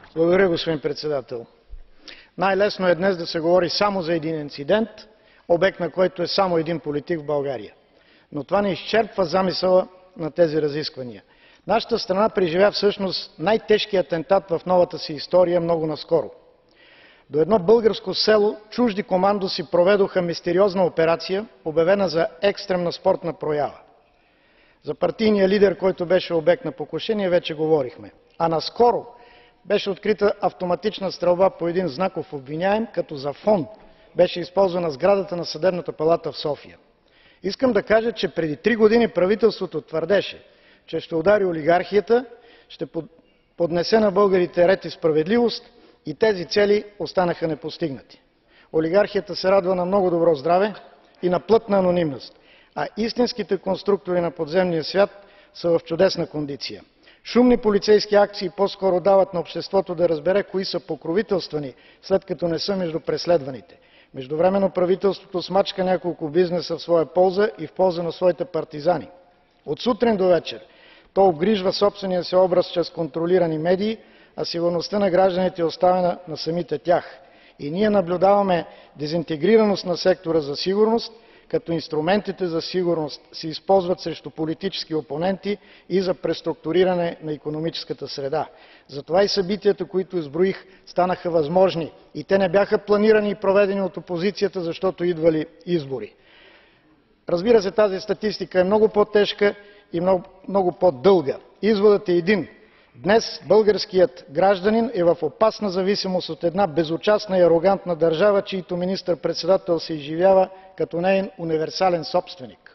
Благодаря, господин председател. Най-лесно е днес да се говори само за един инцидент, обект на който е само един политик в България. Но това не изчерпва замисъла на тези разисквания. Нашата страна преживя всъщност най-тежкия атентат в новата си история много наскоро. До едно българско село чужди командоси проведоха мистериозна операция, обявена за екстремна спортна проява. За партийния лидер, който беше обект на покушение, вече говорихме. А наскоро беше открита автоматична стрелба по един знаков обвиняем, като за фон беше използвана сградата на Съдебната палата в София. Искам да кажа, че преди 3 години правителството твърдеше, че ще удари олигархията, ще поднесе на българите ред и справедливост, и тези цели останаха непостигнати. Олигархията се радва на много добро здраве и на плътна анонимност, а истинските конструктори на подземния свят са в чудесна кондиция. Шумни полицейски акции по-скоро дават на обществото да разбере кои са покровителствани, след като не са между преследваните. Междувременно правителството смачка няколко бизнеса в своя полза и в полза на своите партизани. От сутрин до вечер то обгрижва собствения си образ чрез контролирани медии, а сигурността на гражданите е оставена на самите тях. И ние наблюдаваме дезинтегрираност на сектора за сигурност, като инструментите за сигурност се използват срещу политически опоненти и за преструктуриране на икономическата среда. Затова и събитията, които изброих, станаха възможни и те не бяха планирани и проведени от опозицията, защото идвали избори. Разбира се, тази статистика е много по-тежка и много по-дълга. Изводът е един. Днес българският гражданин е в опасна зависимост от една безучастна и арогантна държава, чийто министър-председател се изживява като неин универсален собственик.